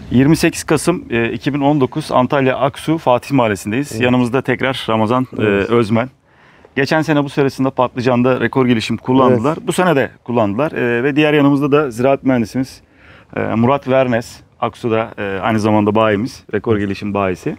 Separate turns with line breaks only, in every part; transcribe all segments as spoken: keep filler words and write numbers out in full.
yirmi sekiz Kasım e, iki bin on dokuz Antalya Aksu Fatih Mahallesi'ndeyiz. Evet. Yanımızda tekrar Ramazan evet. e, Özmen. Geçen sene bu serisinde patlıcanda rekor gelişim kullandılar. Evet. Bu sene de kullandılar. E, ve diğer yanımızda da ziraat mühendisimiz e, Murat Vernes. Aksu'da e, aynı zamanda bayimiz. Rekor gelişim bayisi.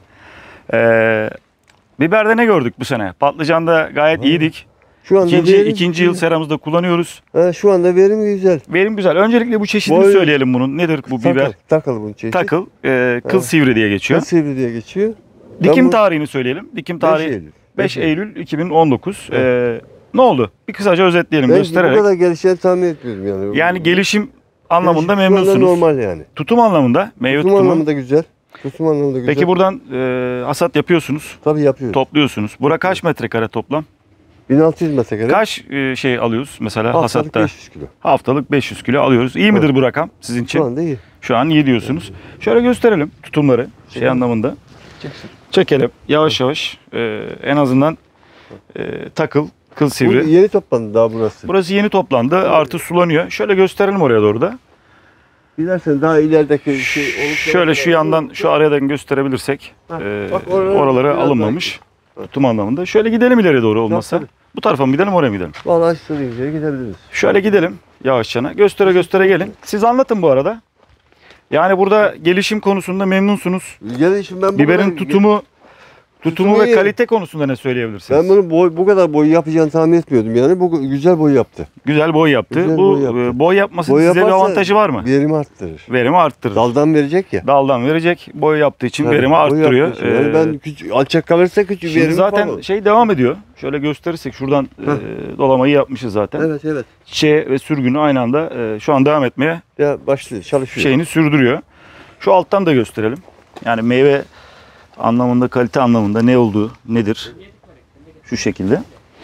E, biberde ne gördük bu sene? Patlıcanda gayet ha. iyiydik. Şu anda ikinci, verim, ikinci yıl seramızda kullanıyoruz.
Ha, şu anda verim güzel.
Verim güzel. Öncelikle bu çeşidini Boy, söyleyelim bunun. Nedir bu
takıl,
biber?
Takıl bunun çeşidi.
Takıl. E, kıl ha. sivri diye geçiyor.
Kıl sivri diye geçiyor.
Dikim bunu... tarihini söyleyelim. Dikim tarihi beş Eylül iki bin on dokuz. Evet. E, ne oldu? Bir kısaca özetleyelim,
ben
göstererek.
Bu kadar gelişeceğini tahmin etmiyorum yani.
Yani gelişim anlamında
gelişim
memnunsunuz.
Normal yani.
Tutum anlamında, meyve
tutum
tutumu.
anlamında güzel. Tutum anlamında güzel.
Peki buradan e, hasat yapıyorsunuz.
Tabii yapıyoruz.
Topluyorsunuz. Bura kaç metrekare toplam?
bin altı yüz metrekare.
Kaç e, şey alıyoruz mesela
haftalık
hasatta?
beş yüz kilo.
Haftalık beş yüz kilo alıyoruz. İyi midir evet. bu rakam sizin için?
Şu anda iyi.
Şu an iyi diyorsunuz. Evet. Şöyle gösterelim tutumları şey evet. anlamında. Çeksin. Çekelim yavaş evet. yavaş. E, en azından e, takıl, kıl sivri.
Bu yeni toplandı daha burası.
Burası yeni toplandı. Evet. Artı sulanıyor. Şöyle gösterelim oraya doğru da.
Dilersen daha ilerideki şey olup
şöyle şu yandan şu aradan gösterebilirsek e, bak, oraları, oraları alınmamış. Tutum anlamında. Şöyle gidelim ileriye doğru olmazsa. Yok, bu tarafa mı gidelim, oraya mı gidelim?
Vallahi istediğiniz yere gidebiliriz.
Şöyle gidelim yavaşça. Göstere göstere gelin. Siz anlatın bu arada. Yani burada gelişim konusunda memnunsunuz.
Gelişim ben
biberin tutumu tutumu ve kalite konusunda ne söyleyebilirsiniz?
Ben bunun boy, bu kadar boy yapacağını tahmin etmiyordum. Yani bu güzel boy yaptı.
Güzel boy yaptı.
Güzel
bu boy, yaptı. boy yapmasının boy size bir avantajı var mı?
Verimi arttırır.
Verimi arttırır.
Daldan verecek ya.
Daldan verecek. Boy yaptığı için evet, verimi arttırıyor.
Ee, yani ben küçük, alçak kalırsa küçük verimi
zaten
falan.
şey devam ediyor. Şöyle gösterirsek şuradan e, dolamayı yapmışız zaten.
Evet evet.
Çiçeği ve sürgünü aynı anda e, şu an devam etmeye
ya başlıyor, çalışıyor.
Şeyini sürdürüyor. Şu alttan da gösterelim. Yani meyve anlamında, kalite anlamında ne olduğu, nedir? Şu şekilde.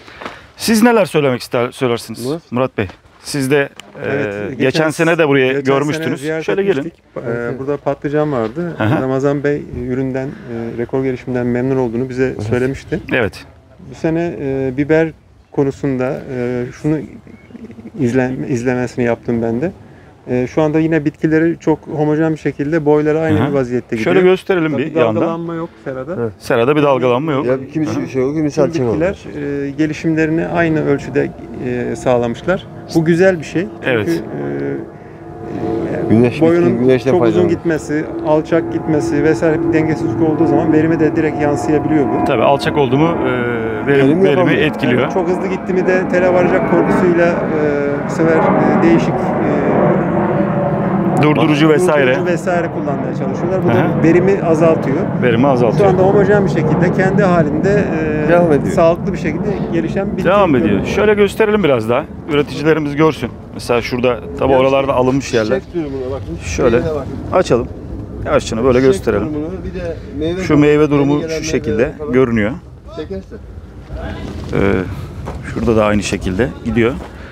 Siz neler söylemek ister, söylersiniz Murat, Murat Bey? Siz de evet, e, geçen, geçen sene de buraya görmüştünüz. Şöyle gelin.
Ee, burada patlıcan vardı. Aha. Ramazan Bey üründen, e, rekor gelişiminden memnun olduğunu bize evet. söylemişti.
Evet.
Bu sene e, biber konusunda e, şunu izleme, izlemesini yaptım ben de. E, şu anda yine bitkileri çok homojen bir şekilde boyları aynı Hı-hı. bir vaziyette gidiyor.
Şöyle gösterelim
Tabii
bir yandan.
Dalgalanma yok serada.
Evet. Serada bir dalgalanma yok.
Ya kimisi şey yok, kimisi alçak
bitkiler e, gelişimlerini aynı ölçüde e, sağlamışlar. Bu güzel bir şey. Çünkü
evet.
e,
Güneş
boyunun
bitki,
çok uzun gitmesi, alçak gitmesi vesaire bir dengesizlik olduğu zaman verime de direkt yansıyabiliyor bu.
Tabii alçak oldu mu e, verim, verimi etkiliyor.
Yani çok hızlı gitti mi de tele varacak korkusuyla e, bu sefer e, değişik e,
durdurucu vesaire.
Durdurucu vesaire kullanmaya çalışıyorlar. Bu da verimi azaltıyor.
Verimi azaltıyor.
Şu anda homojen bir şekilde kendi halinde e, devam ediyor. Sağlıklı bir şekilde gelişen bir
devam ediyor. Görünüyor. Şöyle gösterelim biraz daha. Üreticilerimiz görsün. Mesela şurada tabi oralarda alınmış yerler. Şöyle açalım. Yavaşça böyle gösterelim. Bir de meyve şu meyve durumu şu şekilde görünüyor. Ee, şurada da aynı şekilde gidiyor.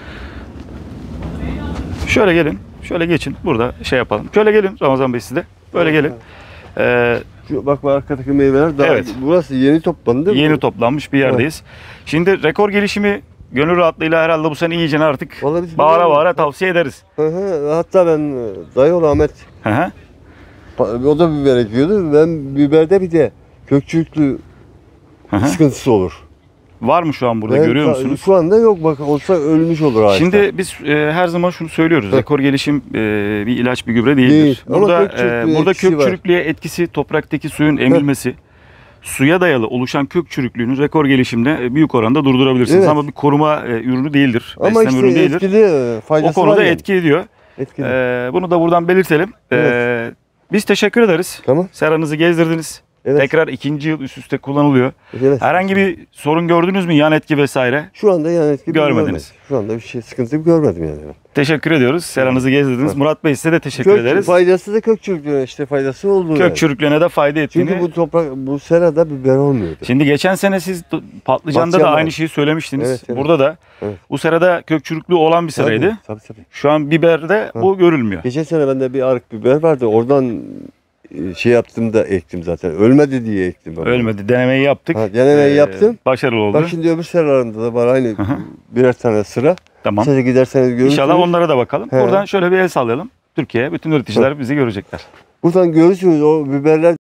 Şöyle gelin. Şöyle geçin. Burada şey yapalım. Şöyle gelin Ramazan Bey siz de. Böyle gelin. Ee,
Şu, bak bu arkadaki meyveler daha evet. burası yeni toplandı değil mi?
Yeni toplanmış bir yerdeyiz. Evet. Şimdi rekor gelişimi gönül rahatlığıyla herhalde bu sene iyice artık bağıra bağıra tavsiye ederiz.
Hı hı. Hatta ben dayıoğlu Ahmet
hı hı.
o da biber ekiyordu. Ben biberde bir de kökçülüklü hı hı. sıkıntısı olur.
Var mı şu an burada
ben,
görüyor musunuz?
Şu anda yok, bak olsa ölmüş olur ağaçta.
Şimdi biz e, her zaman şunu söylüyoruz. Evet. Rekor gelişim e, bir ilaç bir gübre değildir. Değil. Burada kök e, burada kök çürüklüğe etkisi topraktaki suyun emilmesi. Evet. Suya dayalı oluşan kök çürüklüğünü rekor gelişimde büyük oranda durdurabilirsiniz. Evet. Ama bir koruma e, ürünü değildir.
Ama
besleme
işte
ürünü değildir.
Etkili, faydası
o konuda
var
etki ediyor.
Etkili.
E, bunu da buradan belirtelim. Evet. E, biz teşekkür ederiz.
Tamam.
Seranızı gezdirdiniz. Evet. Tekrar ikinci yıl üst üste kullanılıyor.
Evet.
Herhangi bir sorun gördünüz mü? Yan etki vesaire?
Şu anda yan etki
görmediniz.
Şu anda bir şey sıkıntı görmedim yani.
Teşekkür ediyoruz. Seranızı gezdirdiniz. Evet. Murat Bey size de teşekkür
kök,
ederiz.
Faydası da kök çürüklüğüne işte faydası oldu.
Kök yani. çürüklüğüne de fayda ettiğini.
Çünkü bu toprak bu serada biber olmuyordu.
Şimdi geçen sene siz patlıcanda Bahçe da aynı şeyi söylemiştiniz. Evet, evet. Burada da evet. bu serada kök çürüklüğü olan bir seraydı. Tabii, tabii, tabii. Şu an biberde ha. bu görülmüyor.
Geçen sene bende bir arık biber vardı. Oradan şey yaptım da ektim zaten. Ölmedi diye ektim. Ben.
Ölmedi. Denemeyi yaptık.
Ha, denemeyi ee, yaptım.
Başarılı oldu.
Bak şimdi öbür sıralarında da var aynı birer tane sıra.
Tamam.
Size giderseniz görürsünüz.
İnşallah onlara da bakalım. He. Buradan şöyle bir el sallayalım. Türkiye'ye bütün üreticiler bizi görecekler.
Buradan görürsünüz o biberler